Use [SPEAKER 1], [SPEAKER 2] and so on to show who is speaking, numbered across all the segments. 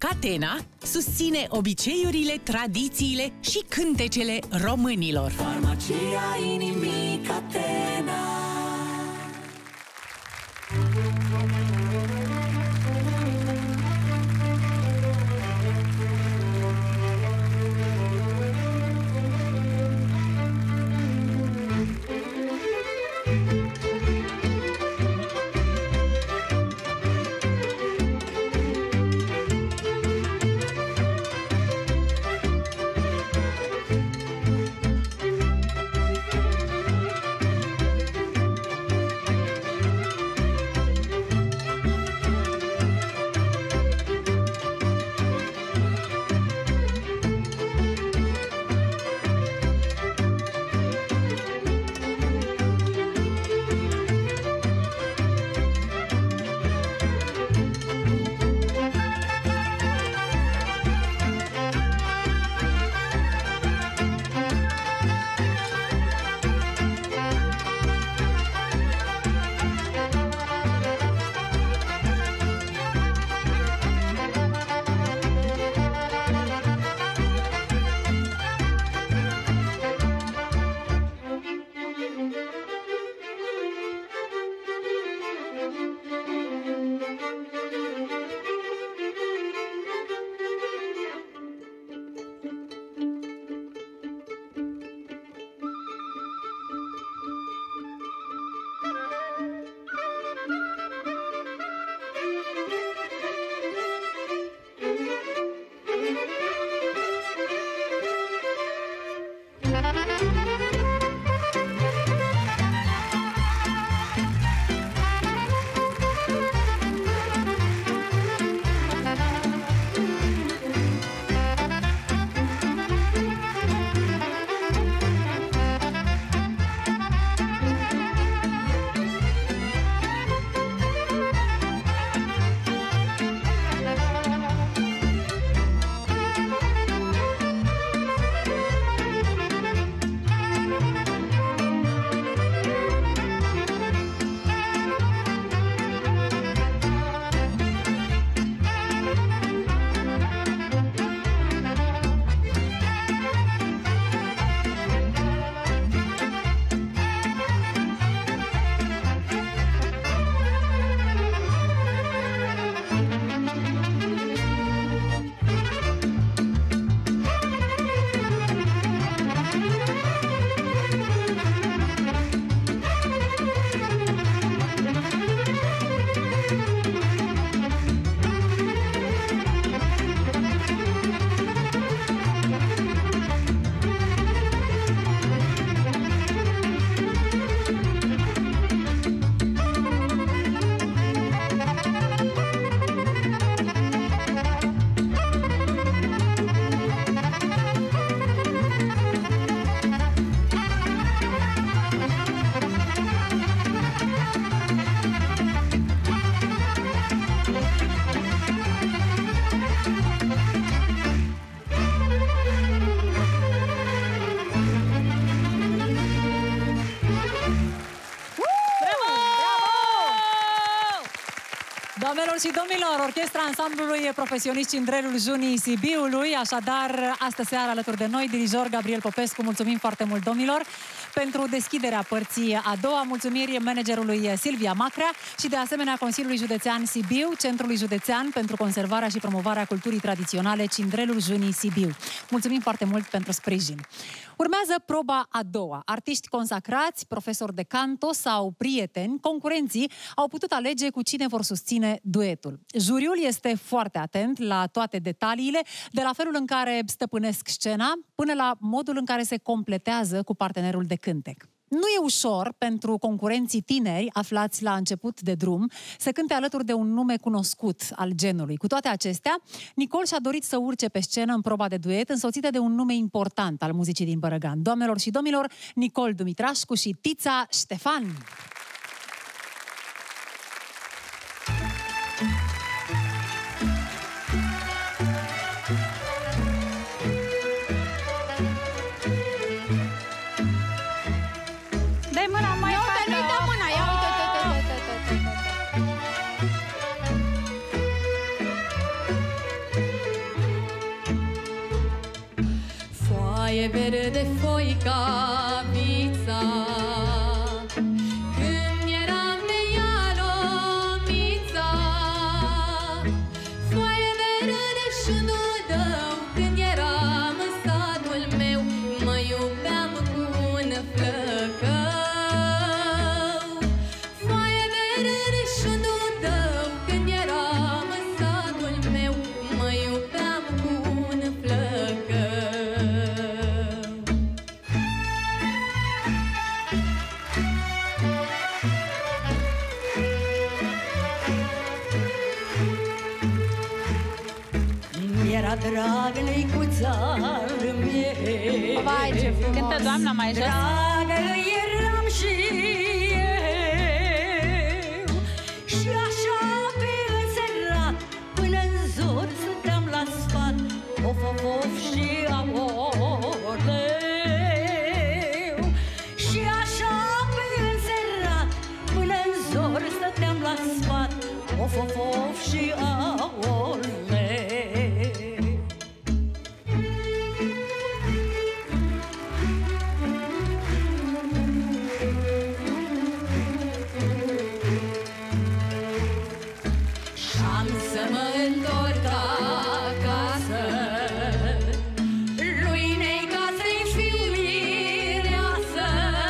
[SPEAKER 1] Catena susține obiceiurile, tradițiile și cântecele românilor.
[SPEAKER 2] Farmacia inimii Catena.
[SPEAKER 3] Doamnelor și domnilor, orchestra ansamblului profesionist Cindrelul Junii Sibiului, așadar, astă seară alături de noi, dirijor Gabriel Popescu, mulțumim foarte mult, domnilor, pentru deschiderea părții a doua, mulțumiri managerului Silvia Macrea și de asemenea Consiliului Județean Sibiu, Centrului Județean pentru conservarea și promovarea culturii tradiționale Cindrelul Junii Sibiu. Mulțumim foarte mult pentru sprijin. Urmează proba a doua. Artiști consacrați, profesori de canto sau prieteni, concurenții au putut alege cu cine vor susține duetul. Juriul este foarte atent la toate detaliile, de la felul în care stăpânesc scena, până la modul în care se completează cu partenerul de cântec. Nu e ușor pentru concurenții tineri aflați la început de drum să cânte alături de un nume cunoscut al genului. Cu toate acestea, Nicol și-a dorit să urce pe scenă în proba de duet, însoțită de un nume important al muzicii din Bărăgan. Doamnelor și domnilor, Nicol Dumitrașcu și Tița Ștefan!
[SPEAKER 4] foaie verde, foica vița. Când eram pe Ialomița, foaie verde și dudău. Când eram în satul meu, mă iubeam cu un flăcău. Foaie verde și dudău. Când eram în satul meu, mă iubeam cu un flăcău.
[SPEAKER 2] Mi-era drag neicuța mie.
[SPEAKER 5] Vai, ce frumos! Cântă doamna mai jos.
[SPEAKER 2] Dragă eram și eu. Și așa pe înserat, până-n zor stăteam la sfat. Of, of, of și aoleu. Și așa pe înserat, până-n zor stăteam la sfat. Of, of, of și aoleu.
[SPEAKER 4] Și-am să mă întorc acasă, lui Neica să-i fiu mireasă,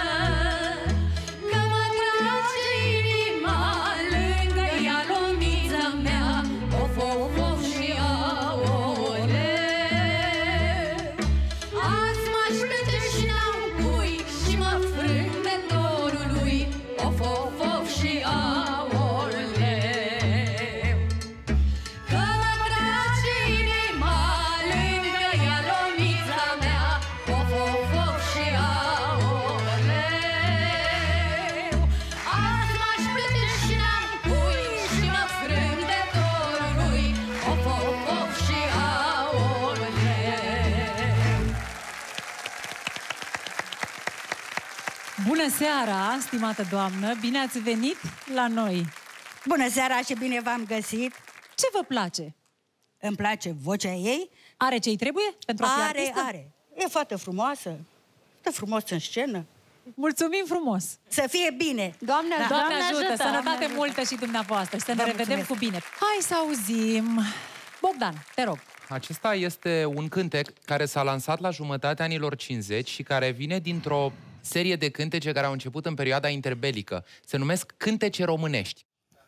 [SPEAKER 4] că mă trage inima lângă Ialomița mea. Of, of, of și aoleu. Azi m-aș plânge și n-am cui și mă frâng de dorul lui. Of, of, of și aoleu. Că mă trage inima lângă Ialomița mea. Of, of, of și aoleu. Azi m-aș plânge și n-am cui și mă frâng de dorul lui. Of, of, of și aoleu.
[SPEAKER 3] Bună seara, stimată doamnă! Bine ați venit la noi!
[SPEAKER 6] Bună seara și bine v-am găsit!
[SPEAKER 3] Ce vă place?
[SPEAKER 6] Îmi place vocea ei?
[SPEAKER 3] Are ce-i trebuie pentru a fi
[SPEAKER 6] Are,
[SPEAKER 3] artistă?
[SPEAKER 6] are. E fată frumoasă, stă frumos în scenă.
[SPEAKER 3] Mulțumim frumos!
[SPEAKER 6] Să fie bine!
[SPEAKER 5] Doamne,
[SPEAKER 6] Da.
[SPEAKER 3] Doamne ajută! Sănătate multă și dumneavoastră și să ne
[SPEAKER 6] Vă
[SPEAKER 3] revedem
[SPEAKER 6] mulțumesc.
[SPEAKER 3] cu bine! Hai să auzim! Bogdan, te rog!
[SPEAKER 7] Acesta este un cântec care s-a lansat la jumătatea anilor 50 și care vine dintr-o serie de cântece care au început în perioada interbelică. Se numesc cântece românești.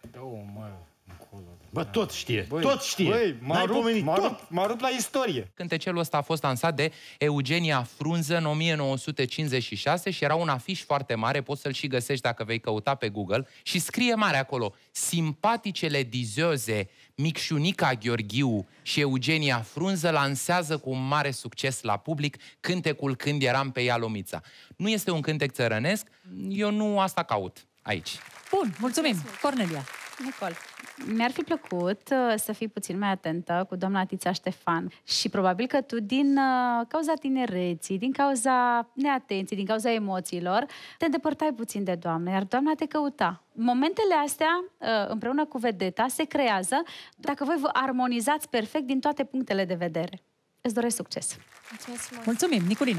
[SPEAKER 8] Bă, tot știe, tot știe.
[SPEAKER 9] Băi,
[SPEAKER 8] N-ai pomenit tot.
[SPEAKER 9] m-a rupt la istorie.
[SPEAKER 7] Cântecelul ăsta a fost lansat de Eugenia Frunză în 1956 și era un afiș foarte mare, poți să-l și găsești dacă vei căuta pe Google, și scrie mare acolo: simpaticele dizioze Micșunica Gheorghiu și Eugenia Frunză lansează cu un mare succes la public cântecul Când eram pe Ialomița. Nu este un cântec țărănesc, eu nu asta caut aici.
[SPEAKER 3] Bun, mulțumim! Cornelia!
[SPEAKER 5] Nicol, mi-ar fi plăcut să fii puțin mai atentă cu doamna Tița Ștefan și probabil că tu, din cauza tinereții, din cauza neatenției, din cauza emoțiilor, te îndepărtai puțin de doamnă, iar doamna te căuta. Momentele astea, împreună cu vedeta, se creează dacă voi vă armonizați perfect din toate punctele de vedere. Îți doresc succes!
[SPEAKER 10] Mulțumesc frumos.
[SPEAKER 3] Mulțumim, Niculina!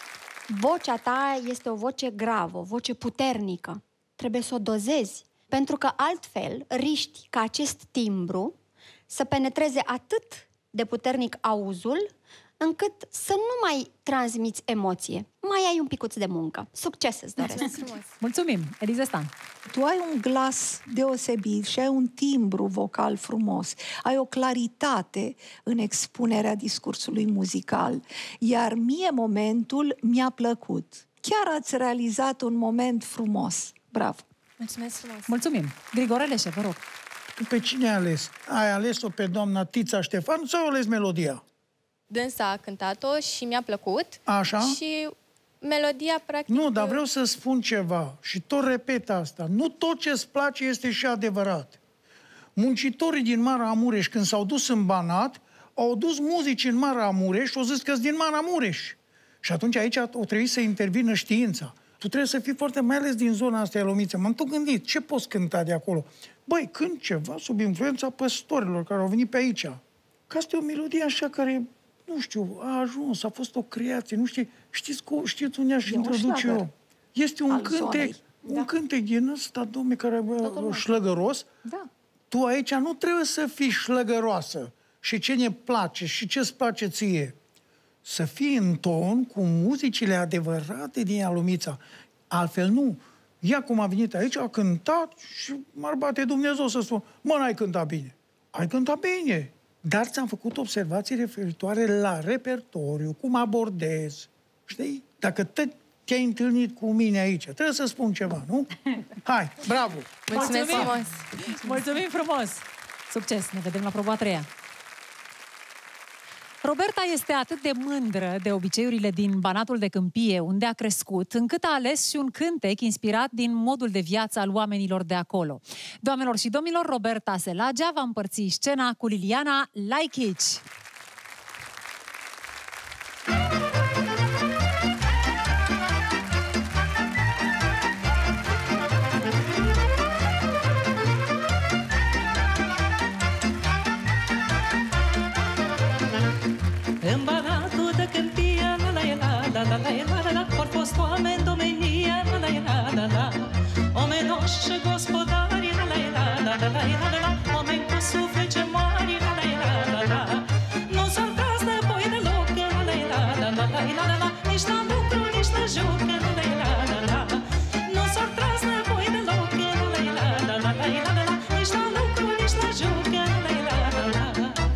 [SPEAKER 10] Vocea ta este o voce gravă, o voce puternică. Trebuie să o dozezi, pentru că altfel riști ca acest timbru să penetreze atât de puternic auzul, încât să nu mai transmiți emoție. Mai ai un picuț de muncă. Succes îți doresc!
[SPEAKER 3] Mulțumesc frumos! Mulțumim, Eliza Stan!
[SPEAKER 11] Tu ai un glas deosebit și ai un timbru vocal frumos, ai o claritate în expunerea discursului muzical, iar mie momentul mi-a plăcut. Chiar ați realizat un moment frumos. Bravo!
[SPEAKER 10] Mulțumesc frumos!
[SPEAKER 3] Mulțumim! Grigore Leșe, vă rog!
[SPEAKER 12] Pe cine ai ales? Ai ales-o pe doamna Tița Ștefan sau ai ales melodia?
[SPEAKER 13] Dânsa a cântat-o și mi-a plăcut.
[SPEAKER 12] Așa?
[SPEAKER 13] Și melodia, practic...
[SPEAKER 12] Nu, dar vreau să spun ceva și tot repet asta. Nu tot ce-ți place este și adevărat. Muncitorii din Maramureș, când s-au dus în Banat, au dus muzici în Maramureș și au zis că-s din Maramureș. Și atunci aici o trebuie să intervină știința. Tu trebuie să fii foarte, mai ales din zona asta Ialomița. M-am tot gândit, ce poți cânta de acolo? Băi, cânt ceva sub influența păstorilor care au venit pe aici. Că asta e o melodie așa care nu știu, a ajuns, a fost o creație, nu știu, știți unde aș introduce eu? Este un cântec, cântec din ăsta, domne, care e șlăgăros.
[SPEAKER 11] Da.
[SPEAKER 12] Tu aici nu trebuie să fii șlăgăroasă și ce ne place și ce-ți place ție. Să fii în ton cu muzicile adevărate din Alumița. Altfel nu. Ea cum a venit aici, a cântat și m-ar bate Dumnezeu să spun, mă, n-ai cântat bine. Ai cântat bine. Dar ți-am făcut observații referitoare la repertoriu, cum abordez. Știi? Dacă te-ai întâlnit cu mine aici, trebuie să spun ceva, nu? Hai, bravo!
[SPEAKER 13] Mulțumesc frumos!
[SPEAKER 3] Mulțumim frumos! Succes! Ne vedem la proba a treia. Roberta este atât de mândră de obiceiurile din Banatul de Câmpie, unde a crescut, încât a ales și un cântec inspirat din modul de viață al oamenilor de acolo. Doamnelor și domnilor, Roberta Selagea va împărți scena cu Liliana Laichici.
[SPEAKER 9] În Banatul de Câmpie, la la la la la la la la, au fost oameni domenia, la la la la la, omenoși și gospodari, la la la la la la la, oameni cu suflete mari, la la la la la, nu s-au tras înapoi deloc, la la la la la la la, nici la lucru, nici la joc, la la la la la, nu s-au tras înapoi deloc, la la la la la la, nici la lucru, nici la joc, la la la la la.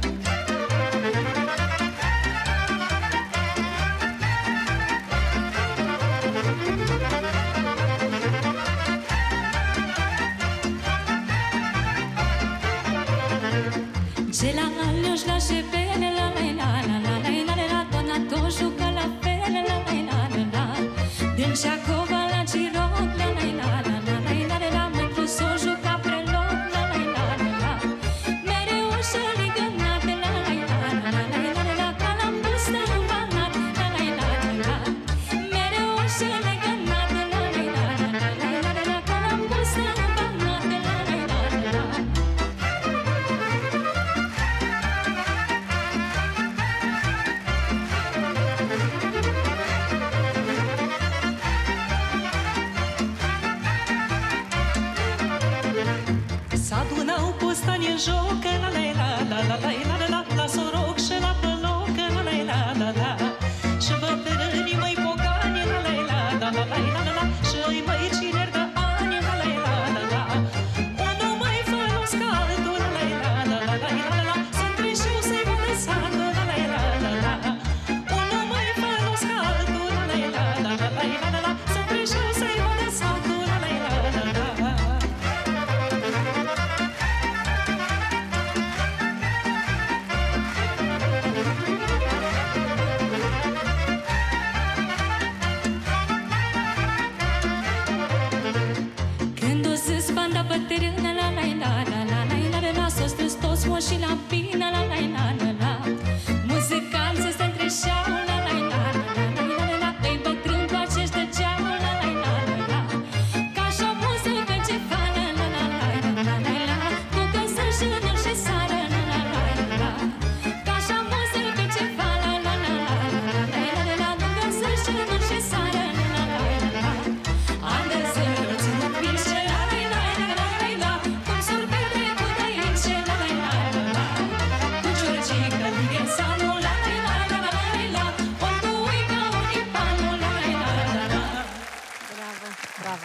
[SPEAKER 4] Ce la alioși la șepele, la la la la la la la la, doamna tot jucă la fel, la la la la la, din Ceacova la Ciroc, la la la la la la la la, mântru s-o juca preloc, la la la la la, mereu și legănate, la la la la la la la, ca la bustă în banat, la la la la la, mereu și legănate, la la la la la la, ca la bustă în banat, la la la la la.
[SPEAKER 9] S-adunau postani în joc, la la la la la la la la, la soroc și la păloc, la la la la la, și bătrânii măi bogani, la la la la la la la la, și îi măi cineri de ani, la la la la la, unul mai falos ca altul, la la la la la la la, sunt treșiu să-i văd satul, la la la la la, unul mai falos ca altul, la la la la la la, sunt treșiu să-i văd satul, la la la la la.
[SPEAKER 4] Când o zis banda bătrână, la la la la la la la la, s-o strâns toți moșii la pină, la la la la la, muzicanții se întreșeau, la la la la la la la, îi bătrâni cu acești dăgeau, la la la la la, ca așa muzică ce fană, la la la la la la, cu căsări și nări și sară, la la la la la, ca așa muzică ce fană, la la la la la la, cu căsări și nări și sară, la la la la la. An de zile ținut pișe, la la la la la la, cum sorbete cu dăici, la la la la la, cu ciurcică din sanul, la la la la la la, ori cu uica unii panul, la la la la la.
[SPEAKER 3] Bravo, bravo!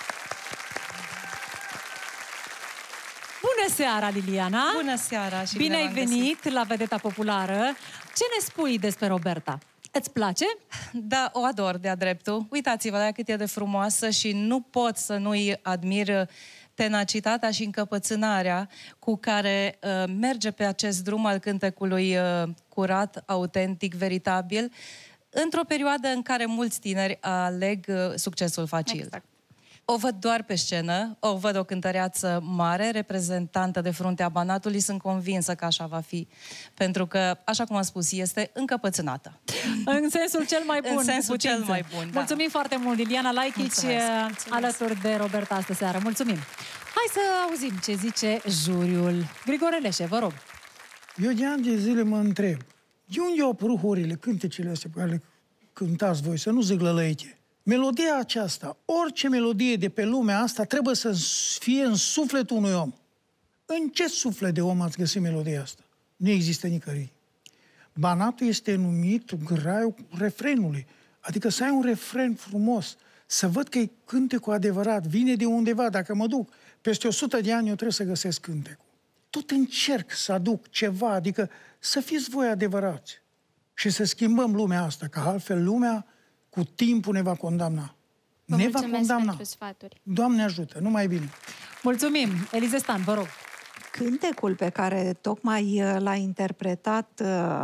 [SPEAKER 3] Bună seara, Liliana!
[SPEAKER 9] Bună seara și
[SPEAKER 3] Bine ai
[SPEAKER 9] v-am găsit.
[SPEAKER 3] venit la Vedeta Populară. Ce ne spui despre Roberta? Îți place?
[SPEAKER 9] Da, o ador de-a dreptul. Uitați-vă la cât e de frumoasă și nu pot să nu-i admir tenacitatea și încăpățânarea cu care merge pe acest drum al cântecului curat, autentic, veritabil, într-o perioadă în care mulți tineri aleg succesul facil.
[SPEAKER 5] Exact.
[SPEAKER 9] O văd doar pe scenă, o văd o cântăreață mare, reprezentantă de fruntea Banatului, sunt convinsă că așa va fi. Pentru că, așa cum am spus, este încăpățânată.
[SPEAKER 3] În sensul cel mai bun.
[SPEAKER 9] În sensul cel mai bun, da.
[SPEAKER 3] Mulțumim foarte mult, Liliana Laichici,
[SPEAKER 9] Mulțumesc.
[SPEAKER 3] alături de Roberta astă seară. Mulțumim! Hai să auzim ce zice juriul. Grigore Leșe, vă rog.
[SPEAKER 12] Eu de ani de zile mă întreb, De unde au apărut horile, cântecele astea pe care le cântați voi, să nu zic lălăite? Melodia aceasta, orice melodie de pe lumea asta trebuie să fie în sufletul unui om. În ce suflet de om ați găsit melodia asta? Nu există nicăieri. Banatul este numit graiul refrenului. Adică să ai un refren frumos, să văd că e cântecul adevărat, vine de undeva. Dacă mă duc peste 100 de ani, eu trebuie să găsesc cântecul. Tot încerc să aduc ceva, adică să fiți voi adevărați și să schimbăm lumea asta, că altfel lumea cu timpul ne va condamna. Ne va condamna.
[SPEAKER 13] Pentru sfaturi.
[SPEAKER 12] Doamne ajută, numai bine.
[SPEAKER 3] Mulțumim. Elize Stan, vă rog.
[SPEAKER 11] Cântecul pe care tocmai l-a interpretat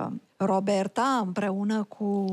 [SPEAKER 11] Roberta împreună cu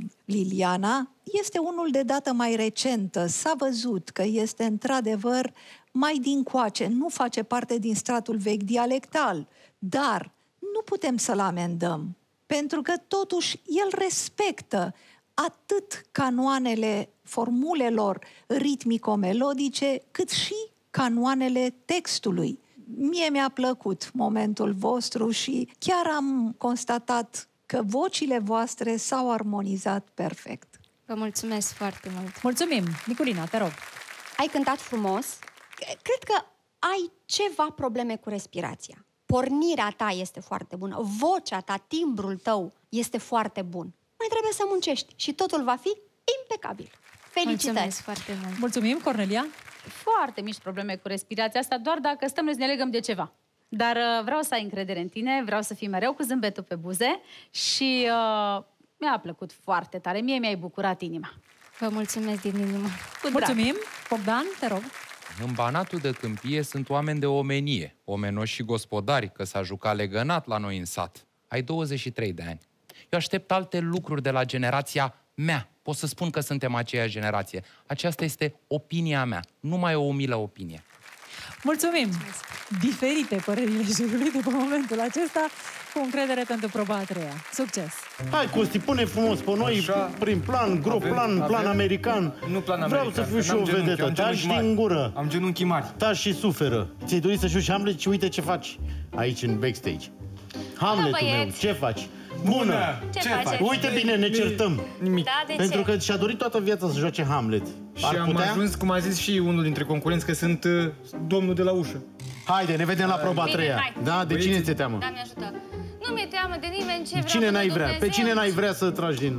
[SPEAKER 11] Liliana este unul de dată mai recentă. S-a văzut că este într-adevăr mai dincoace, nu face parte din stratul vechi dialectal, dar nu putem să-l amendăm, pentru că totuși el respectă atât canoanele formulelor ritmico-melodice, cât și canoanele textului. Mie mi-a plăcut momentul vostru și chiar am constatat că vocile voastre s-au armonizat perfect.
[SPEAKER 13] Vă mulțumesc foarte mult.
[SPEAKER 3] Mulțumim. Niculina, te rog.
[SPEAKER 10] Ai cântat frumos. Cred că ai ceva probleme cu respirația. Pornirea ta este foarte bună, vocea ta, timbrul tău este foarte bun. Mai trebuie să muncești și totul va fi impecabil. Felicitări!
[SPEAKER 13] Mulțumesc foarte mult.
[SPEAKER 3] Mulțumim, Cornelia.
[SPEAKER 5] Foarte mici probleme cu respirația asta, doar dacă stăm noi să ne legăm de ceva. Dar vreau să ai încredere în tine, vreau să fii mereu cu zâmbetul pe buze și mi-a plăcut foarte tare. Mie mi-ai bucurat inima.
[SPEAKER 13] Vă mulțumesc din inimă.
[SPEAKER 3] Mulțumim. Bogdan, te rog.
[SPEAKER 7] În Banatul de Câmpie sunt oameni de omenie, omenoși și gospodari, că s-a jucat legănat la noi în sat. Ai 23 de ani. Eu aștept alte lucruri de la generația mea. Pot să spun că suntem aceeași generație. Aceasta este opinia mea, numai o umilă opinie.
[SPEAKER 3] Mulțumim! Diferite părerile jurului după momentul acesta, cu încredere pentru proba a treia. Succes!
[SPEAKER 8] Hai, Costi, pune frumos pe noi, așa, prin plan, plan american.
[SPEAKER 14] Nu plan american.
[SPEAKER 8] Vreau să fiu și o vedetă. Taci din gură.
[SPEAKER 14] Am genunchii mari.
[SPEAKER 8] Taci și suferă. Ți-ai dorit să joci Hamlet și uite ce faci aici în backstage. Hamletul meu, ce faci? Bună!
[SPEAKER 13] Ce faci?
[SPEAKER 8] Uite bine, ne certăm.
[SPEAKER 14] Nimic.
[SPEAKER 13] Da, de
[SPEAKER 8] Pentru
[SPEAKER 13] ce?
[SPEAKER 8] că și-a dorit toată viața să joace Hamlet.
[SPEAKER 14] Și am ajuns, cum a zis și unul dintre concurenți, că sunt domnul de la ușă.
[SPEAKER 8] Haide, ne vedem la proba a treia.
[SPEAKER 13] hai.
[SPEAKER 8] Da, de cine ți-e teamă?
[SPEAKER 13] Doamne ajută. Nu mi-e teamă de nimeni, ce vreau
[SPEAKER 8] Cine n-ai
[SPEAKER 13] de
[SPEAKER 8] vrea? Pe
[SPEAKER 13] Dumnezeu.
[SPEAKER 8] cine n-ai vrea să tragi din...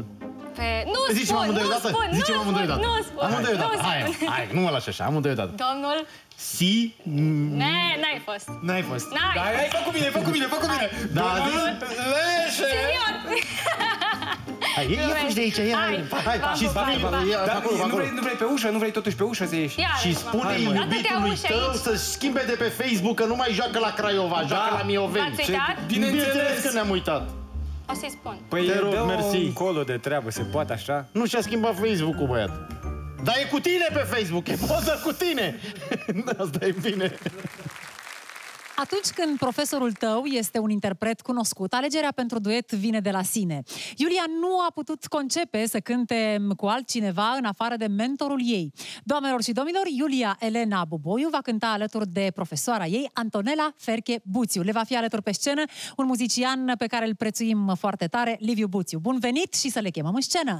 [SPEAKER 13] Nu
[SPEAKER 8] Zicem
[SPEAKER 13] spun,
[SPEAKER 8] amândoi
[SPEAKER 13] nu
[SPEAKER 8] odată?
[SPEAKER 13] spun,
[SPEAKER 8] Zicem
[SPEAKER 13] nu
[SPEAKER 8] amândoi
[SPEAKER 13] spun,
[SPEAKER 8] odată.
[SPEAKER 13] nu spun.
[SPEAKER 8] Amândoi
[SPEAKER 13] nu
[SPEAKER 8] odată.
[SPEAKER 13] spun.
[SPEAKER 8] Hai, nu mă lași așa, amândoi odată.
[SPEAKER 13] Domnul?
[SPEAKER 8] Si...
[SPEAKER 13] N-ai fost.
[SPEAKER 8] N-ai fost.
[SPEAKER 13] N-ai.
[SPEAKER 14] Fă cu mine, fă cu mine, fă cu mine.
[SPEAKER 8] Da,
[SPEAKER 14] Leșe!
[SPEAKER 13] Senior!
[SPEAKER 8] Hai, ia fugi de aici, ia. Hai, și spune-i,
[SPEAKER 14] Nu vrei pe ușă, nu vrei totuși pe ușă să ieși.
[SPEAKER 8] și spune-i iubitului tău să-și schimbe de pe Facebook că nu mai joacă la Craiova, joacă la Mioveni.
[SPEAKER 13] V-ați uitat?
[SPEAKER 8] Bineînțeles că ne-am uitat.
[SPEAKER 13] O să-i spun.
[SPEAKER 14] Păi
[SPEAKER 8] Te rog,
[SPEAKER 14] dă-o
[SPEAKER 8] mersi.
[SPEAKER 14] încolo de treabă, se poate așa?
[SPEAKER 8] Nu și-a schimbat Facebook-ul, băiat. Dar e cu tine pe Facebook, e poză cu tine. Asta e bine.
[SPEAKER 3] Atunci când profesorul tău este un interpret cunoscut, alegerea pentru duet vine de la sine. Iulia nu a putut concepe să cânte cu altcineva în afară de mentorul ei. Doamnelor și domnilor, Iulia Elena Buboiu va cânta alături de profesoara ei, Antonela Ferche Buțiu. Le va fi alături pe scenă un muzician pe care îl prețuim foarte tare, Liviu Buțiu. Bun venit și să le chemăm în scenă!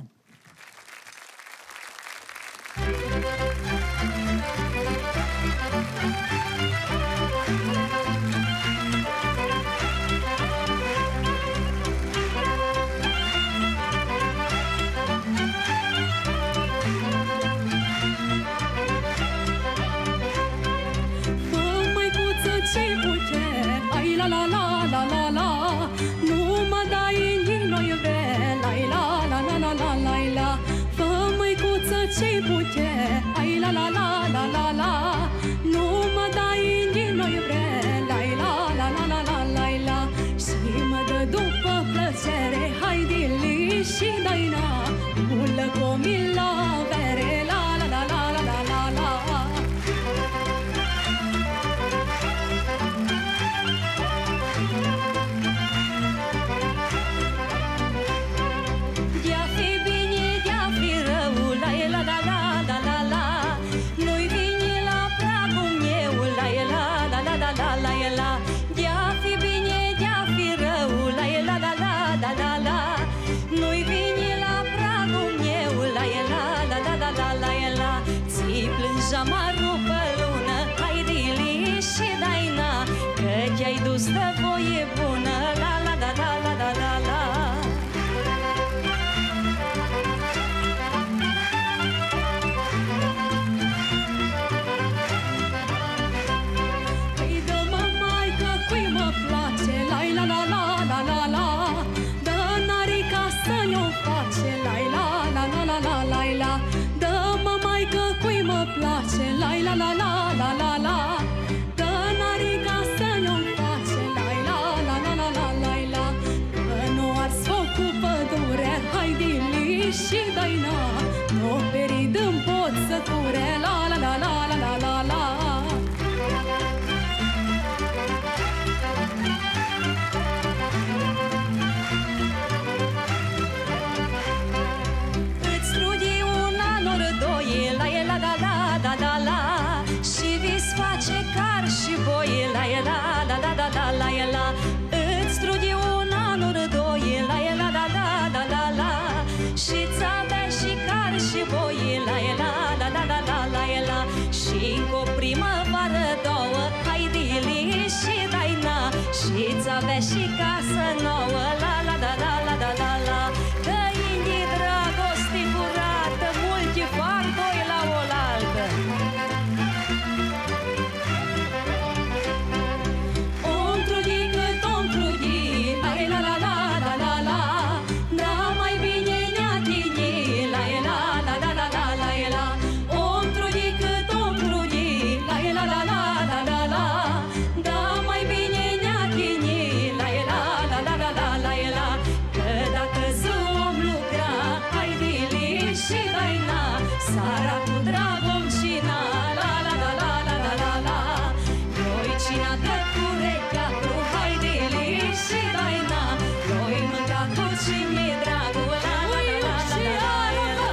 [SPEAKER 4] Ce-i putere, ai la la la la la la, nu mă dai în noi vre, la la la la la la la, și mă dă după plăcere, hai dili și dai-na, mulă comi la vere, la la la la la la la la. De-a fi bine, de-a fi rău, la la la la la la la, jamarul pe lună, hai Dili și Daina, că te-ai dus de voie bună, la la da da la da da la. Păi dă-mă, maică, cui mă place, la la la la la la la, dă narica să ne-o face, la la la la la la la la, dă-mă, maică, cui mă place, la la la la la la la, dă narica să ne-o face, la la la la la la la la, că nu ars foc cu pădure, hai Dili și Daina, nu perid în pot să cure, la la la la la la la la. Îți strudi un an ori doi, la e la da da da da la, și vis face car și boi, la e la da da da da la e la. Îți strudi un an ori doi, la e la da da da da la, și-ți avea și car și boi, la e la da da da da la e la. Și cu primăvară două, hai Dili și Daina, și-ți avea și casă nouă, la la da da la da da la. Că indii dragoste curată, multi fac doi la oaltă. Om trudi cât om trudi, la la la la la la la, da mai bine ne-a tini, la la la la la la la la. Om trudi cât om trudi, la la la la la la la, da mai bine ne-a tini, la la la la la la la la. Că dacă zi om lucra, hai Dili și Daina, sara cu dragoncina, la la la la la la la la. Noi cina dă cureca, hai Dili și Daina, noi mânca cu cine dragul, la la la la la la.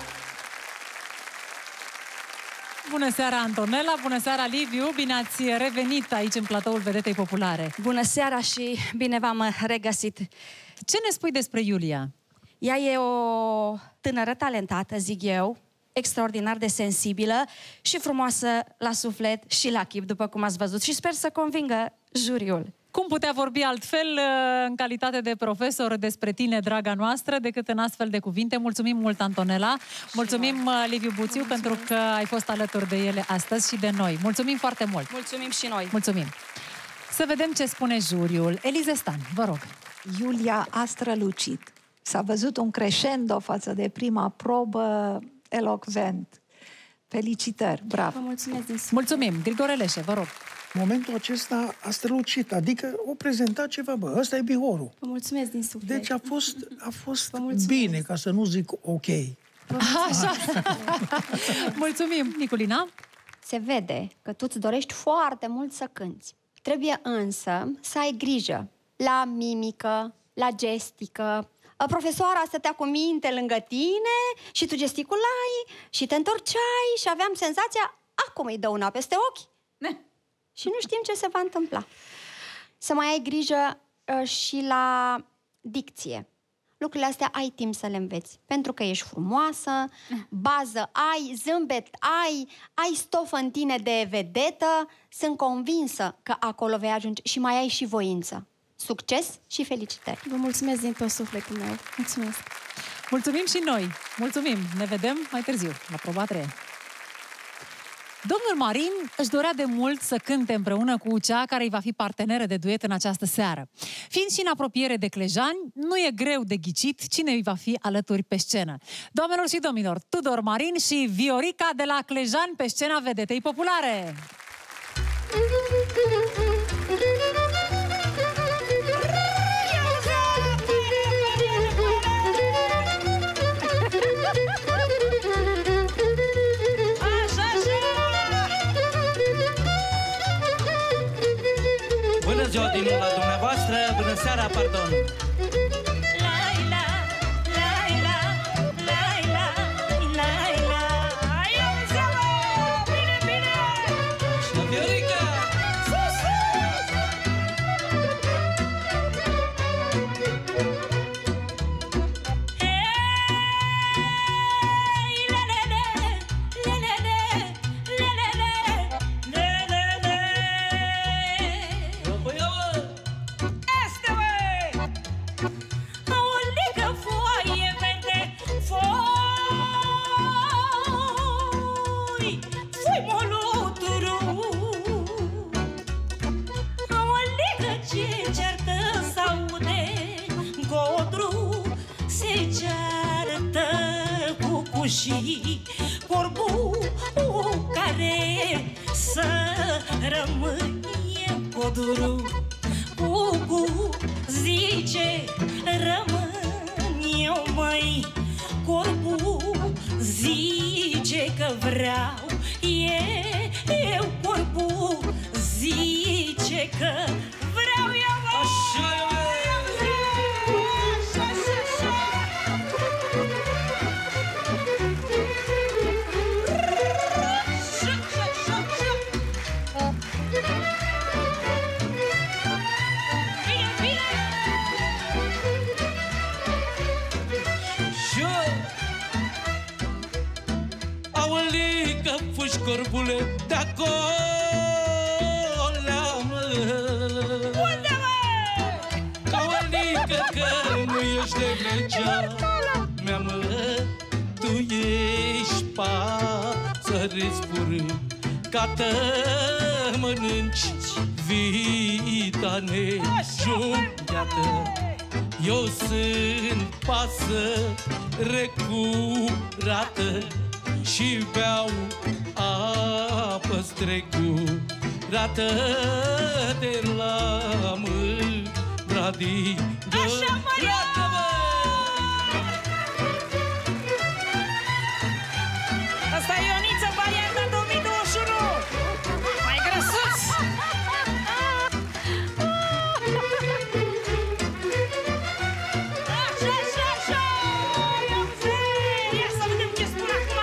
[SPEAKER 3] Bună seara, Antonella! Bună seara, Liviu! Bine ați revenit aici în platoul Vedetei Populare.
[SPEAKER 15] Bună seara și bine v-am regăsit.
[SPEAKER 3] Ce ne spui despre Iulia?
[SPEAKER 15] Ea e o tânără talentată, zic eu, extraordinar de sensibilă și frumoasă la suflet și la chip, după cum ați văzut, și sper să convingă juriul.
[SPEAKER 3] Cum putea vorbi altfel în calitate de profesor despre tine, draga noastră, decât în astfel de cuvinte? Mulțumim mult, Antonella! Mulțumim, Liviu Buțiu, pentru că ai fost alături de ele astăzi și de noi. Mulțumim foarte mult!
[SPEAKER 15] Mulțumim și noi!
[SPEAKER 3] Mulțumim! Să vedem ce spune juriul. Elize Stan, vă rog!
[SPEAKER 11] Iulia a strălucit. S-a văzut un crescendo față de prima probă, elocvent. Felicitări, bravo!
[SPEAKER 15] Vă mulțumesc din suflet!
[SPEAKER 3] Mulțumim! Grigore Leșe, vă rog!
[SPEAKER 12] Momentul acesta a strălucit, adică o prezentat ceva, bă, ăsta e Bihorul.
[SPEAKER 15] Vă mulțumesc din suflet!
[SPEAKER 12] Deci a fost bine, ca să nu zic ok.
[SPEAKER 3] Așa! Mulțumim, Niculina!
[SPEAKER 10] Se vede că tu îți dorești foarte mult să cânți. Trebuie însă să ai grijă la mimică, la gestică. Profesoara stătea cu minte lângă tine și tu gesticulai și te întorceai și aveam senzația, acum îi dă una peste ochi. Și nu știm ce se va întâmpla. Să mai ai grijă și la dicție. Lucrurile astea ai timp să le înveți. Pentru că ești frumoasă, bază ai, zâmbet ai stofă în tine de vedetă. Sunt convinsă că acolo vei ajunge și mai ai și voință. Succes și felicitări!
[SPEAKER 15] Vă mulțumesc din tot sufletul meu. Mulțumesc!
[SPEAKER 3] Mulțumim și noi! Mulțumim! Ne vedem mai târziu, la proba 3. Domnul Marin își dorea de mult să cânte împreună cu cea care îi va fi parteneră de duet în această seară. Fiind și în apropiere de Clejani, nu e greu de ghicit cine îi va fi alături pe scenă. Doamnelor și domnilor, Tudor Marin și Viorica de la Clejani pe scena Vedetei Populare!
[SPEAKER 16] Bună ziua din nou la dumneavoastră, bună seara, pardon!
[SPEAKER 2] Aolică foaie verde, foi moloturu. Aolică ce ceartă s-aude, Codru se ceartă cu cușii, corbul care să rămâie Codru. Cucu zice, rămân eu, măi, corbul zice că vreau eu, corbul zice că vreau eu, măi.
[SPEAKER 16] Fugi, corbule, de acolo, mă.
[SPEAKER 2] Unde, mă?
[SPEAKER 16] Aolică că nu ești de legea mea, mă. Tu ești pasăre zburâcată, mănânci vitane junghiată. Eu sunt pasăre curată și beau apă strecurată de la mândra din
[SPEAKER 2] Așa, Maria! Asta e Ioniță Varianta 2021! Mai grăsuți! Așa! Ia să vedem ce spun acum!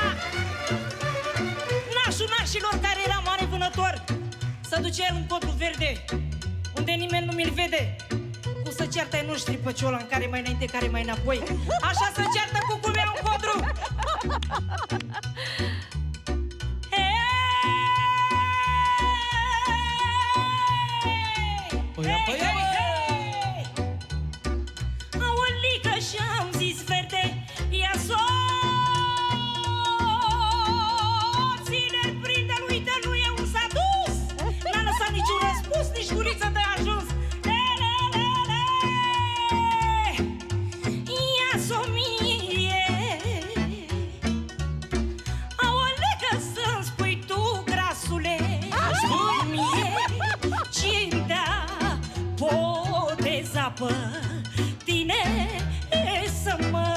[SPEAKER 2] Nașul nașilor care era mare vânător, să duce el în Codru Verde, unde nimeni nu mi-l vede. Cum să ceartă ai noștri pe ciolan, care mai înainte, care mai înapoi. Așa să ceartă cu culmea în Codru. Aolică și-am zis verde, ia soțile-l prinde, uite lui e un s-a dus. N-a lăsat niciun răspuns, nici guriță de ajuns. Ia-s-o mie, aolică să-mi spui tu, grasule, spui mie cine te-a boteza pe tine să mă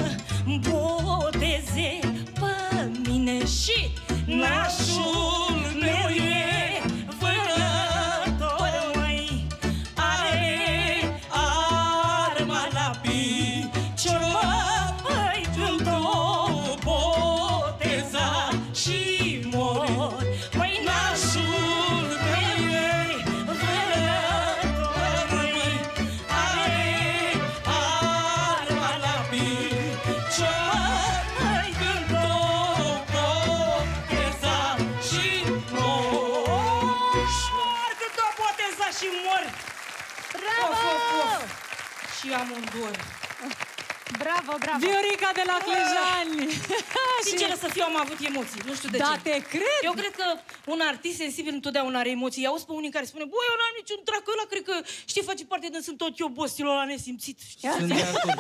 [SPEAKER 2] boteze pe mine. Și nașul meu e vânător, măi, are arma la picior, măi, când o boteza și mor. Măi, nașul meu e vânător, măi, are arma la picior, măi, când o boteza și mor. Când o boteza și mor.
[SPEAKER 3] Bravo!
[SPEAKER 2] Of. Și amândoi.
[SPEAKER 5] Bravo!
[SPEAKER 3] Viorica de la Clejani!
[SPEAKER 2] Sinceră să fiu, am avut emoții, nu știu de ce.
[SPEAKER 3] Da, te cred!
[SPEAKER 2] Eu cred că un artist sensibil întotdeauna are emoții. Auzi pe unii care spune, băi, eu n-am niciun drac, ăla cred că, știi, face parte din sunt tot eu bostilul ăla nesimțit.
[SPEAKER 16] Sunt de acord.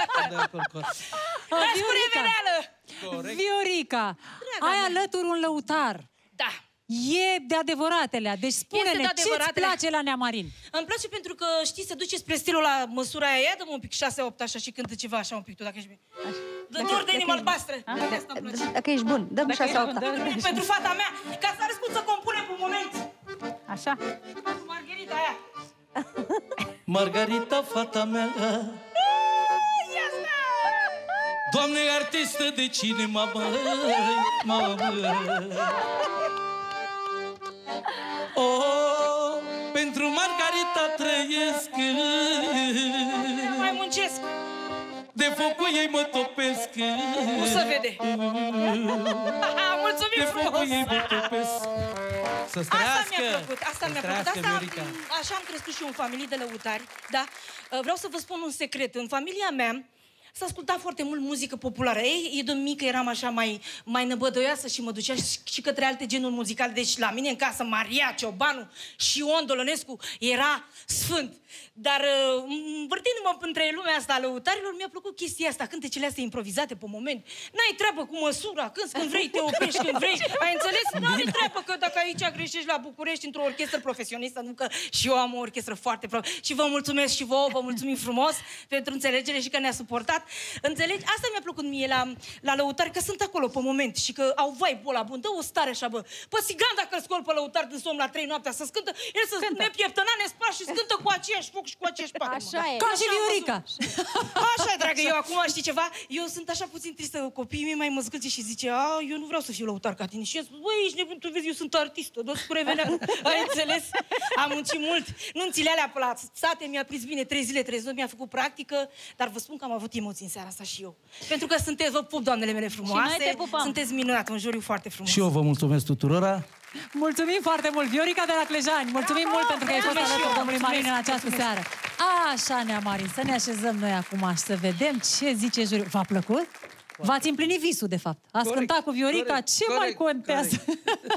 [SPEAKER 2] Hai, spune veneală!
[SPEAKER 3] Viorica, ai alături un lăutar.
[SPEAKER 2] Da.
[SPEAKER 3] E de adevăratelea. Deci spune-ne,
[SPEAKER 2] Este de
[SPEAKER 3] ce-ți
[SPEAKER 2] adevăratele.
[SPEAKER 3] place la Neamarin?
[SPEAKER 2] Îmi place pentru că, știi, se duce spre stilul la măsura aia. Ia dă-mă un pic 6-8 așa și cântă ceva așa un pic tu, dacă ești bine. Dă dor de inimă albastră. Asta îmi place.
[SPEAKER 5] Dacă ești bun, dăm 6-8.
[SPEAKER 2] Pentru fata mea, ca să arăți cum să compune pe moment.
[SPEAKER 5] Așa.
[SPEAKER 2] Margherita aia.
[SPEAKER 16] Margarita, fata mea, Doamne, artistă de cinema, măi. Oh, pentru Margarita trăiesc.
[SPEAKER 2] Mai muncesc.
[SPEAKER 16] De focul ei mă topesc.
[SPEAKER 2] Nu se vede. Mulțumim
[SPEAKER 16] De
[SPEAKER 2] frumos.
[SPEAKER 16] focul ei mă topesc. Să-ți
[SPEAKER 2] Asta
[SPEAKER 16] trăiască.
[SPEAKER 2] mi-a plăcut, asta mi-a plăcut.
[SPEAKER 16] Trăiască,
[SPEAKER 2] Asta,
[SPEAKER 16] Viorica.
[SPEAKER 2] așa am crescut și eu în familie de lăutari, da? Vreau să vă spun un secret. În familia mea s-a ascultat foarte mult muzică populară. Ei, de mică eram așa mai năbădoiasă și mă ducea și către alte genuri muzicale. Deci la mine în casă Maria Ciobanu și Ion Dolănescu era sfânt. Dar învârtindu-mă între lumea asta a lăutarilor, mi-a plăcut chestia asta, cântecele astea improvizate pe moment. N-ai treabă cu măsura, când vrei, te oprești când vrei. Ai înțeles? N-ai treabă că dacă aici greșești la București într-o orchestră profesionistă, nu că și eu am o orchestră foarte Și vă mulțumesc și vouă, vă mulțumim frumos pentru înțelegere și că ne-a suportat. Înțelegi? Asta mi-a plăcut mie la lăutari, că sunt acolo pe moment și că au vibe-ul ăla bun. Dă o stare așa, bă. Pă, Sigan, dacă îl scol pe lăutar din somn la 3 noaptea să scântă, el să ne pieptăna, ne sparg și scântă cu aceeași foc și cu aceeași pacă.
[SPEAKER 10] Așa e.
[SPEAKER 3] Ca și Viorica.
[SPEAKER 2] Așa e, dragă, eu acum știi ceva? Eu sunt așa puțin tristă, copiii mei mai mă zgâlce și zice, eu nu vreau să fiu lăutar ca tine. Și eu spun, băi, ești nebun, tu vezi, eu sunt artistă, dă-ți cu reveneală. Ai înțeles? Am muncit mult. Nunțile alea pe la sate mi-a prins bine 3 zile, 3 zile, mi-a făcut practică, dar vă spun că am avut emoții în seara asta și eu. Pentru că sunteți, vă pup, doamnele mele frumoase.
[SPEAKER 5] Și noi te pupăm.
[SPEAKER 2] Sunteți minunate, un juriu foarte frumos.
[SPEAKER 17] Și eu vă mulțumesc tuturora.
[SPEAKER 3] Mulțumim foarte mult, Viorica de la Clejani. Mulțumim mult pentru că ai fost alături domnului Marin în această seară. Așa, Nea Marin, să ne așezăm noi acum și să vedem ce zice juriul. V-a plăcut? V-ați împlinit visul, de fapt. Ați cântat cu Viorica, ce mai contează?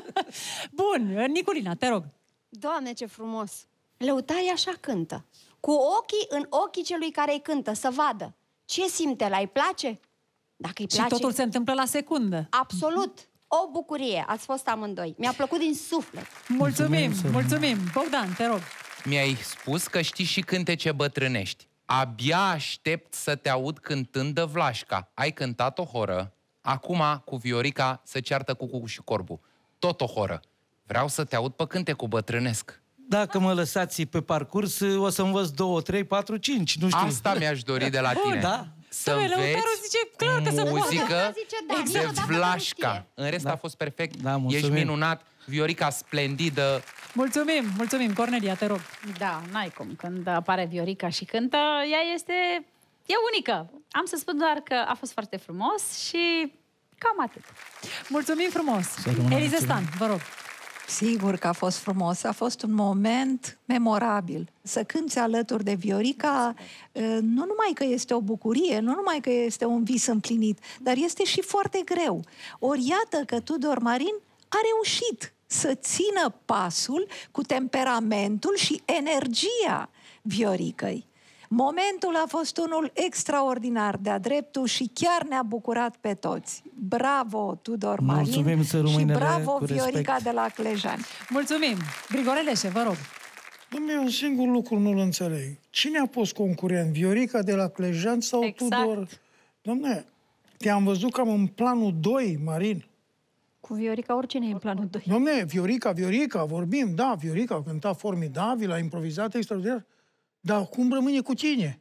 [SPEAKER 3] Bun, Niculina, te rog.
[SPEAKER 10] Doamne, ce frumos! Lăutarii așa cântă. Cu ochii în ochii celui care îi cântă, să vadă. Ce simte la îi place? Dacă îi place...
[SPEAKER 3] Și totul se întâmplă la secundă.
[SPEAKER 10] Absolut. O bucurie. Ați fost amândoi. Mi-a plăcut din suflet.
[SPEAKER 3] Mulțumim, mulțumim. Bogdan, te rog.
[SPEAKER 7] Mi-ai spus că știi și cântece bătrânești. Abia aștept să te aud cântând de Vlașca. Ai cântat o horă. Acum, cu Viorica, se ceartă cu Cucu și Corbu. Tot o horă. Vreau să te aud pe cântecul bătrânesc.
[SPEAKER 17] Dacă mă lăsați pe parcurs, o să învăț 2, 3, 4, 5, nu știu.
[SPEAKER 7] Asta mi-aș dori de la tine.
[SPEAKER 17] Da?
[SPEAKER 7] Să înveți muzică, de Vlașca. În rest a fost perfect.
[SPEAKER 17] Da,
[SPEAKER 7] ești minunat. Viorica, splendidă.
[SPEAKER 3] Mulțumim, mulțumim. Cornelia, te rog.
[SPEAKER 5] Da, n-ai cum. Când apare Viorica și cântă, ea e unică. Am să spun doar că a fost foarte frumos și cam atât.
[SPEAKER 3] Mulțumim frumos. Elize Stan, vă rog.
[SPEAKER 11] Sigur că a fost frumos. A fost un moment memorabil. Să cânți alături de Viorica, nu numai că este o bucurie, nu numai că este un vis împlinit, dar este și foarte greu. Ori iată că Tudor Marin a reușit să țină pasul cu temperamentul și energia Vioricăi. Momentul a fost unul extraordinar de-a dreptul și chiar ne-a bucurat pe toți. Bravo, Tudor Marin, și bravo, Viorica de la Clejani.
[SPEAKER 3] Mulțumim. Grigore Leșe, vă rog.
[SPEAKER 12] Dom'le, un singur lucru nu-l înțeleg. Cine a fost concurent? Viorica de la Clejani sau Tudor? Dom'le, te-am văzut cam în planul 2, Marin.
[SPEAKER 10] Cu Viorica oricine e în planul 2.
[SPEAKER 12] Dom'le, Viorica, vorbim, da, Viorica a cântat formidabil, a improvizat extraordinar. Dar cum rămâne cu tine?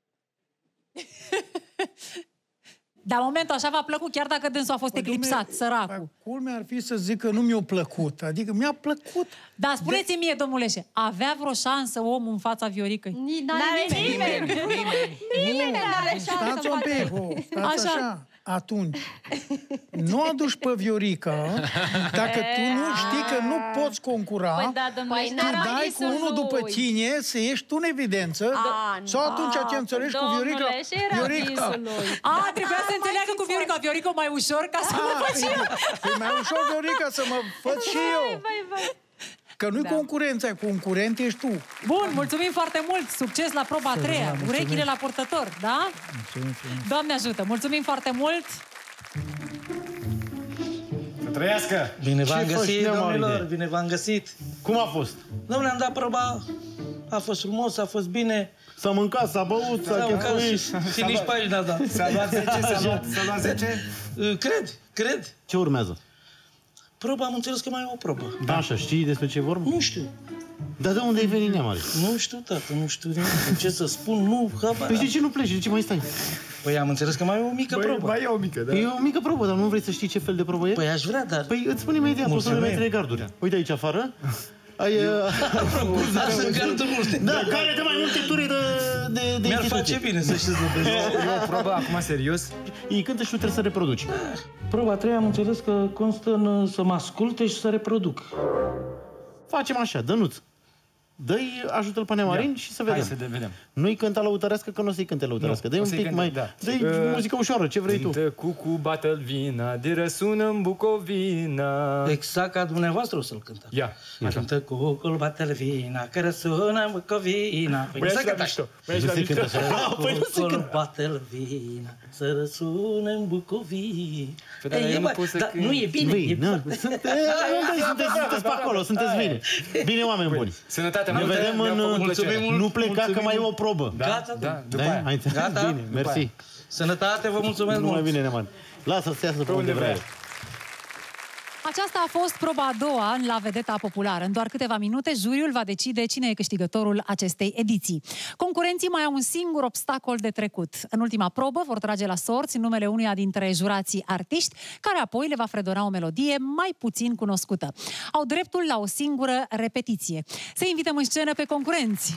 [SPEAKER 3] Dar momentul așa v-a plăcut, chiar dacă dânsul a fost eclipsat, săracul.
[SPEAKER 12] Culmea ar fi să zic că nu mi-a plăcut. Adică mi-a plăcut.
[SPEAKER 3] Dar spuneți-mi mie, domnule Leșe, avea vreo șansă omul în fața Vioricăi?
[SPEAKER 10] Nimeni n-are șansă.
[SPEAKER 12] Stați un pic, stați așa. Atunci, nu aduci pe Viorica dacă tu nu știi că nu poți concura, tu dai cu unul după tine să ieși tu în evidență, sau atunci ce înțelegi cu Viorica? Viorica.
[SPEAKER 3] Trebuia să înțeleagă cu Viorica. Viorica mai ușor ca să mă fac și eu.
[SPEAKER 12] E mai ușor, Viorica, să mă fac și eu. Că nu-i concurența, concurent ești tu.
[SPEAKER 3] Bun, mulțumim foarte mult. Succes la proba a treia. Urechile la purtător, da? Doamne ajută. Mulțumim foarte mult.
[SPEAKER 8] Să trăiască!
[SPEAKER 17] Bine v-am găsit, domnilor, bine v-am găsit.
[SPEAKER 8] Cum a fost?
[SPEAKER 17] Domnule, am dat proba, a fost frumos, a fost bine.
[SPEAKER 8] S-a mâncat, s-a băut, s-a chefuit.
[SPEAKER 17] Și nici pagina, da.
[SPEAKER 8] S-a luat 10? S-a luat 10?
[SPEAKER 17] Cred.
[SPEAKER 8] Ce urmează?
[SPEAKER 17] Proba, am înțeles că mai e o probă.
[SPEAKER 8] Da, așa, știi despre ce vorbă?
[SPEAKER 17] Nu știu.
[SPEAKER 8] Dar de unde ai venit, Neamari?
[SPEAKER 17] Nu știu, tată, nu știu nimic. Ce să spun, nu, habar.
[SPEAKER 8] Păi de ce nu pleci? De ce mai stai?
[SPEAKER 17] Păi am înțeles că mai e o mică probă.
[SPEAKER 8] Mai e o mică, da. E o mică probă, dar nu vrei să știi ce fel de probă e?
[SPEAKER 17] Păi aș vrea, dar...
[SPEAKER 8] Păi îți spun imediat, poți să le mai 3 garduri. Uite aici afară. Da, care de mai multe turi de
[SPEAKER 17] Mi-ar face bine să știți, domnule.
[SPEAKER 14] E o probă acum serios?
[SPEAKER 8] Ei cântă și tu trebuie să reproduci.
[SPEAKER 17] Proba a treia am înțeles că constă în să mă asculte și să reproduc.
[SPEAKER 8] Facem așa, Dănuț. Dă-i, ajută-l pe Neamarin și să vedem.
[SPEAKER 14] Hai să vedem.
[SPEAKER 8] Nu-i cânta lăutărească, că nu o să-i cânte lăutărească. Dă-i un pic mai... Dă-i muzică ușoară, ce vrei tu.
[SPEAKER 14] Cântă cucu, bată-l vina, de răsună în Bucovina.
[SPEAKER 17] Exact ca dumneavoastră o să-l cântați.
[SPEAKER 14] Ia, așa.
[SPEAKER 17] Cântă cucul, bată-l vina, că răsună în Bucovina.
[SPEAKER 14] Băi, ești la mișto.
[SPEAKER 8] Nu se cântă așa.
[SPEAKER 17] Cucul, bată-l vina, să răsună în Bucovina. Nu e bine.
[SPEAKER 8] Sunteți pe acolo, sunteți bine. Bine, oameni buni.
[SPEAKER 14] Sănătate,
[SPEAKER 8] ne vedem în... Nu pleca, că mai e o probă.
[SPEAKER 17] Gata, după aia.
[SPEAKER 8] Gata? Bine, mersi.
[SPEAKER 17] Sănătate, vă mulțumesc mult.
[SPEAKER 8] Nu mai bine, Neman. Lasă să iasă pe unde vrea.
[SPEAKER 3] Aceasta a fost proba a doua la Vedeta Populară. În doar câteva minute, juriul va decide cine e câștigătorul acestei ediții. Concurenții mai au un singur obstacol de trecut. În ultima probă vor trage la sorți numele unuia dintre jurații artiști, care apoi le va fredona o melodie mai puțin cunoscută. Au dreptul la o singură repetiție. Să invităm în scenă pe concurenți!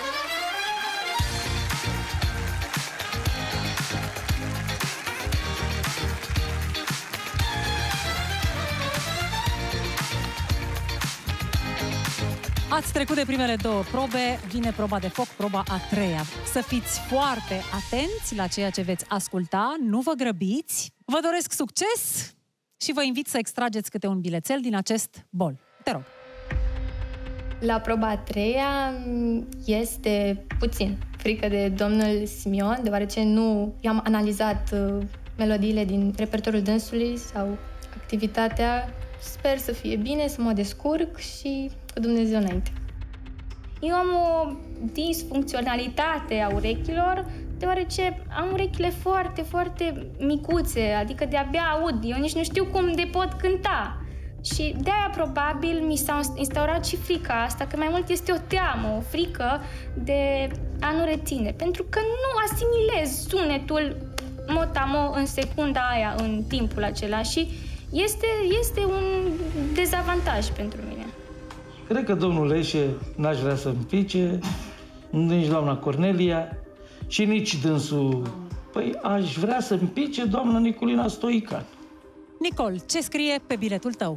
[SPEAKER 3] Ați trecut de primele două probe, vine proba de foc, proba a treia. Să fiți foarte atenți la ceea ce veți asculta, nu vă grăbiți. Vă doresc succes și vă invit să extrageți câte un bilețel din acest bol. Te rog.
[SPEAKER 13] La proba a treia este puțin frică de domnul Simion, deoarece nu i-am analizat melodiile din repertoriul dânsului sau activitatea. Sper să fie bine, să mă descurc și cu Dumnezeu înainte. Eu am o disfuncționalitate a urechilor, deoarece am urechile foarte, foarte micuțe, adică de-abia aud. Eu nici nu știu cum de pot cânta. Și de-aia probabil mi s-a instaurat și frica asta, că mai mult este o teamă, o frică de a nu reține. Pentru că nu asimilez sunetul mot-a-mot în secunda aia, în timpul acela și este un dezavantaj pentru mine.
[SPEAKER 17] Cred că domnul Leșe n-aș vrea să-mi pice, nici doamna Cornelia și nici dânsul. Păi aș vrea să-mi pice doamna Niculina Stoican.
[SPEAKER 3] Nicol, ce scrie pe biletul tău?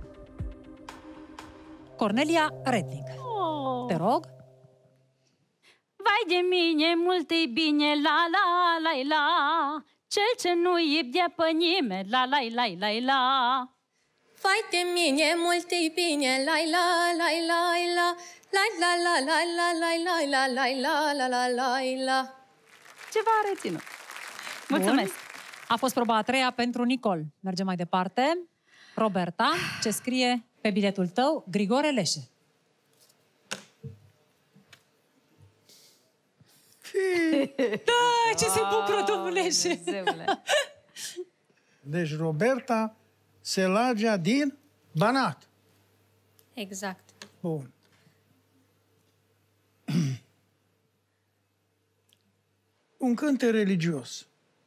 [SPEAKER 3] Cornelia Redling. Te rog.
[SPEAKER 4] Vai de mine, mult-i bine, la la la la. Cel ce nu iubde pe nimeni, la la la la la.
[SPEAKER 18] Vai de mine, mult-i bine, la la la la la. La la la la la la la la la la la la la.
[SPEAKER 5] Ceva a reținut. Mulțumesc.
[SPEAKER 3] A fost proba a treia pentru Nicol. Mergem mai departe. Roberta, ce scrie pe biletul tău? Grigore Leșe. Da, ce se bucură, domnul Leșe!
[SPEAKER 12] Deci Roberta Selagea din Banat.
[SPEAKER 18] Exact.
[SPEAKER 12] Bun. Un cântec religios.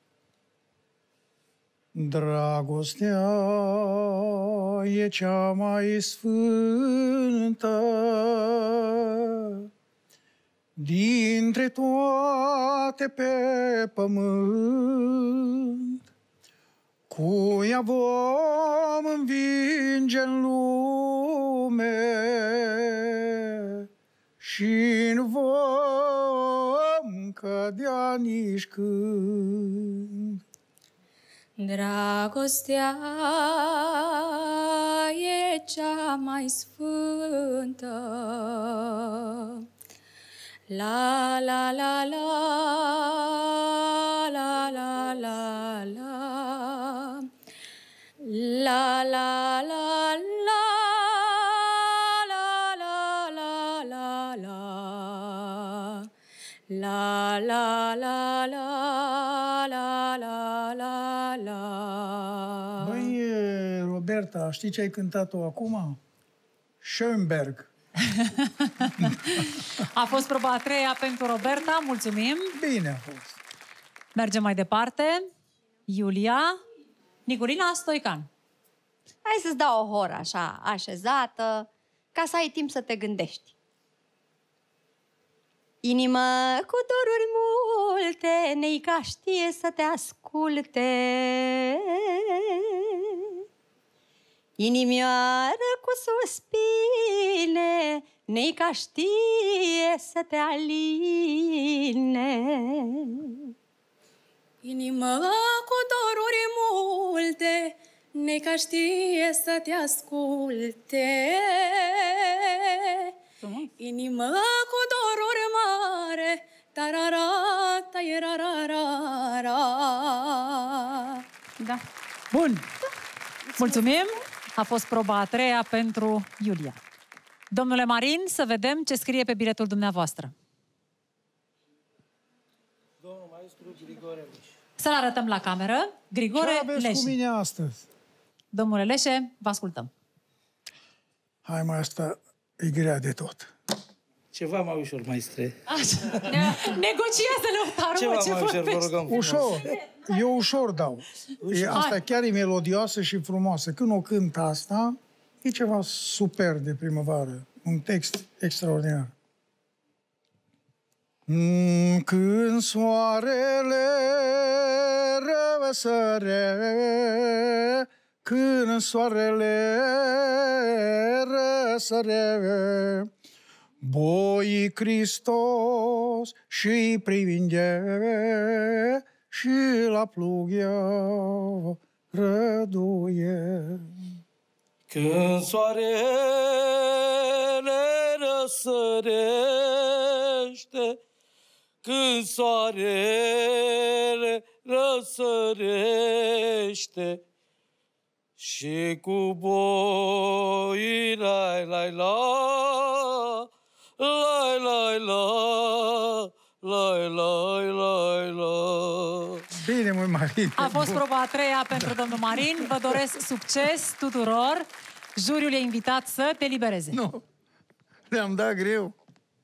[SPEAKER 12] Dragostea e cea mai sfântă dintre toate pe pământ. Cu ea vom învinge în lume și nu vom cădea nici când.
[SPEAKER 18] Dragostea e cea mai sfântă. La la la la la la la la la la la la la la la la.
[SPEAKER 12] Băi, Roberta, știi ce ai cântat-o acum? Schönberg.
[SPEAKER 3] A fost proba a treia pentru Roberta, mulțumim.
[SPEAKER 12] Bine a fost.
[SPEAKER 3] Mergem mai departe. Iulia, Niculina Stoican.
[SPEAKER 10] Hai să-ți dau o horă așa, așezată, ca să ai timp să te gândești. Inimă cu doruri multe, neica știe să te asculte. Inimioară cu suspine, neica știe să te aline.
[SPEAKER 18] Inimă cu doruri multe, neica știe să te asculte. Inimă cu doruri mare, tarara, taierarara.
[SPEAKER 3] Da. Bun. Mulțumim. A fost proba a treia pentru Iulia. Domnule Marin, să vedem ce scrie pe biletul dumneavoastră.
[SPEAKER 17] Domnul maestru Grigore Leșe.
[SPEAKER 3] Să-l arătăm la cameră. Grigore
[SPEAKER 12] Ce aveți
[SPEAKER 3] Leșe.
[SPEAKER 12] cu mine astăzi?
[SPEAKER 3] Domnule Leșe, vă ascultăm.
[SPEAKER 12] Hai, mai asta e grea de tot.
[SPEAKER 17] Ceva mai ușor, maestre.
[SPEAKER 3] Negociază, Lăutaru,
[SPEAKER 17] Ceva
[SPEAKER 3] ce
[SPEAKER 17] mai ușor, vă rugăm.
[SPEAKER 12] Ușor. Eu ușor dau. Asta chiar e melodioasă și frumoasă. Când o cânt asta, e ceva super de primăvară. Un text extraordinar. Când soarele răsăre, când soarele răsăre, boii Hristos și privinde și la plugea răduie.
[SPEAKER 17] Când soarele răsărește, când soarele răsărește, și cu boii lai lai la, lai lai la, lai lai lai la.
[SPEAKER 12] Bine, măi, Marin.
[SPEAKER 3] A fost proba a treia pentru domnul Marin. Vă doresc succes tuturor. Juriul e invitat să te libereze.
[SPEAKER 12] Nu, le-am dat greu.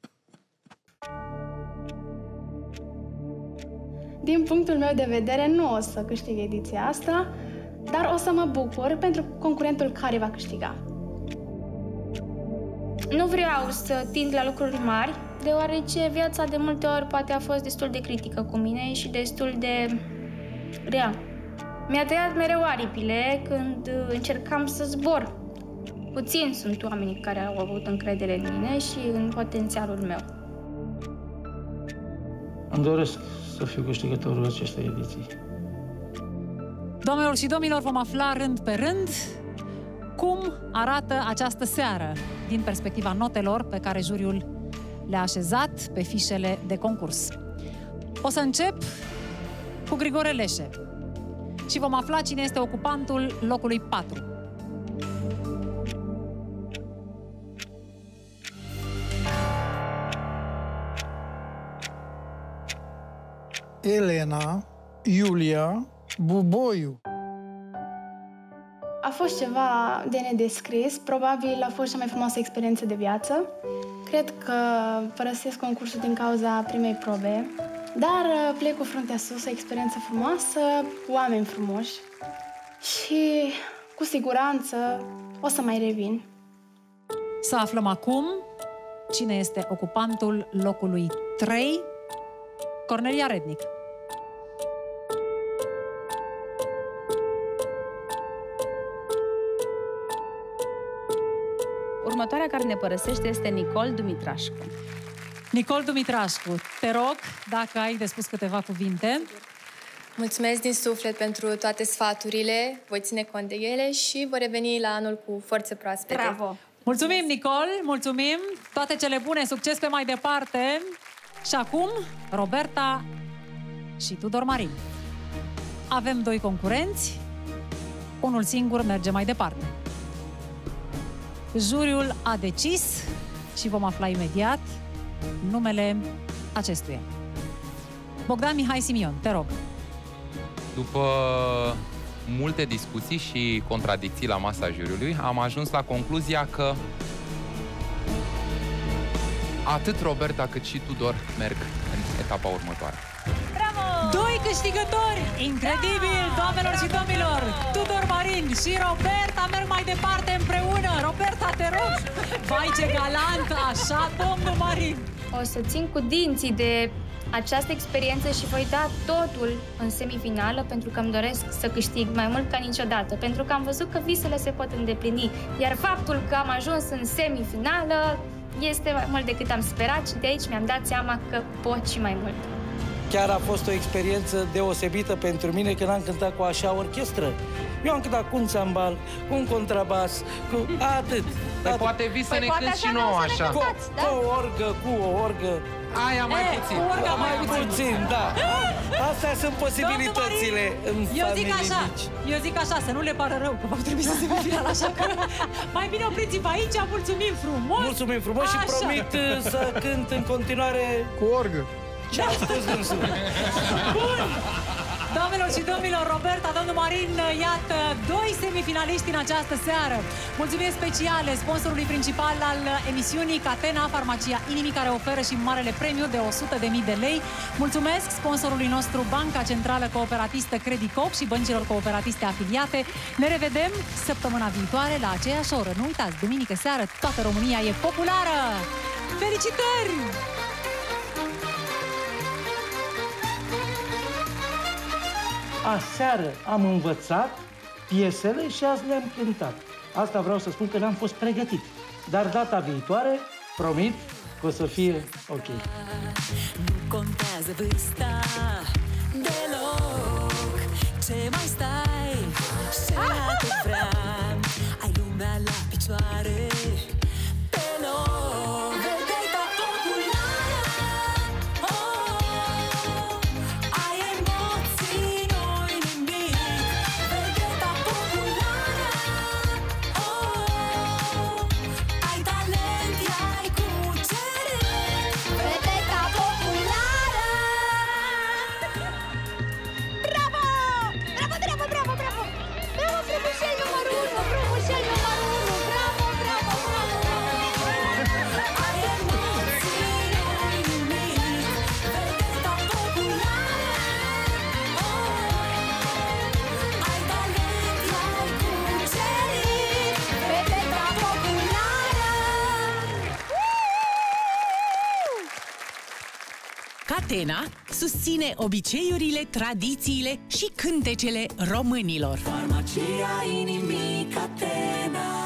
[SPEAKER 19] Din punctul meu de vedere, nu o să câștig ediția asta, dar o să mă bucur pentru concurentul care va câștiga.
[SPEAKER 13] Nu vreau să tind la lucruri mari, deoarece viața de multe ori poate a fost destul de critică cu mine și destul de rea. Mi-a tăiat mereu aripile când încercam să zbor. Puțini sunt oamenii care au avut încredere în mine și în potențialul meu.
[SPEAKER 17] Îmi doresc să fiu câștigătorul acestei ediții.
[SPEAKER 3] Doamnelor și domnilor, vom afla rând pe rând cum arată această seară din perspectiva notelor pe care juriul le-a așezat pe fișele de concurs. O să încep cu Grigore Leșe și vom afla cine este ocupantul locului 4.
[SPEAKER 12] Elena, Iulia, Buboiu.
[SPEAKER 19] A fost ceva de nedescris, probabil a fost cea mai frumoasă experiență de viață. Cred că părăsesc concursul din cauza primei probe, dar plec cu fruntea sus, o experiență frumoasă, oameni frumoși și cu siguranță o să mai revin.
[SPEAKER 3] Să aflăm acum cine este ocupantul locului 3, Cornelia Rednic.
[SPEAKER 5] Următoarea care ne părăsește este Nicol Dumitrașcu.
[SPEAKER 3] Nicol Dumitrașcu, te rog, dacă ai de spus câteva cuvinte.
[SPEAKER 18] Mulțumesc din suflet pentru toate sfaturile, voi ține cont de ele și voi reveni la anul cu forțe proaspete.
[SPEAKER 3] Bravo! Mulțumim, Nicol, mulțumim! Toate cele bune, succes pe mai departe! Și acum, Roberta și Tudor Marin. Avem 2 concurenți, unul singur merge mai departe. Juriul a decis și vom afla imediat numele acestuia. Bogdan Mihai Simion, te rog.
[SPEAKER 7] După multe discuții și contradicții la masa juriului, am ajuns la concluzia că atât Roberta cât și Tudor merg în etapa următoare.
[SPEAKER 3] Bravo! Doi câștigători! Incredibil, doamnelor și domnilor! Tudor Marin și Roberta merg mai departe împreună. Roberta, te rog! Vai, ce galant! Așa, domnul Marin!
[SPEAKER 13] O să țin cu dinții de această experiență și voi da totul în semifinală pentru că îmi doresc să câștig mai mult ca niciodată, pentru că am văzut că visele se pot îndeplini, iar faptul că am ajuns în semifinală este mai mult decât am sperat și de aici mi-am dat seama că pot și mai mult.
[SPEAKER 17] Chiar a fost o experiență deosebită pentru mine când am cântat cu așa orchestră. Eu am cântat cu un țambal, cu un contrabas, cu atât.
[SPEAKER 7] Păi poate vii să ne cânti și nouă așa.
[SPEAKER 17] Cu o orgă.
[SPEAKER 7] Aia mai puțin.
[SPEAKER 3] Cu orga mai
[SPEAKER 17] puțin, da. Astea sunt posibilitățile în familii mici.
[SPEAKER 3] Eu zic așa, să nu le pară rău, că v-am trimis să semifinal, așa că mai bine opriți-vă aici, mulțumim frumos.
[SPEAKER 17] Mulțumim frumos și promit să cânt în continuare
[SPEAKER 14] cu orgă.
[SPEAKER 17] Ce a spus dânsul?
[SPEAKER 3] Bun! Doamnelor și domnilor, Roberta, domnul Marin, iată, doi semifinaliști în această seară. Mulțumiri speciale sponsorului principal al emisiunii, Catena, Farmacia Inimii, care oferă și marele premiu de 100.000 de lei. Mulțumesc sponsorului nostru, Banca Centrală Cooperatistă Credicop și băncilor cooperatiste afiliate. Ne revedem săptămâna viitoare la aceeași oră. Nu uitați, duminică seară, toată România e populară! Felicitări!
[SPEAKER 17] Aseară am învățat piesele și azi le-am cântat. Asta vreau să spun că n-am fost pregătit. Dar data viitoare, promit că o să fie ok.
[SPEAKER 20] Nu contează vârsta deloc. Ce mai stai? Ce te vrea? Ai lumea la picioare. Pe loc. Vedeta populară. Ai emoții, nu-i nimic. Vedeta populară. Ai talent, ai cucerit. Vedeta populară.
[SPEAKER 10] Bravo! Bravo, bravo, bravo, bravo! Bravo, frumușel numărul 1! Frumușel numărul 1! Bravo, bravo, bravo!
[SPEAKER 20] Ai emoții, nu-i nimic. Vedeta populară. Ai talent, ai cucerit.
[SPEAKER 10] Vedeta populară!
[SPEAKER 1] Catena susține obiceiurile, tradițiile și cântecele românilor.
[SPEAKER 20] Farmacia Inimii, Catena.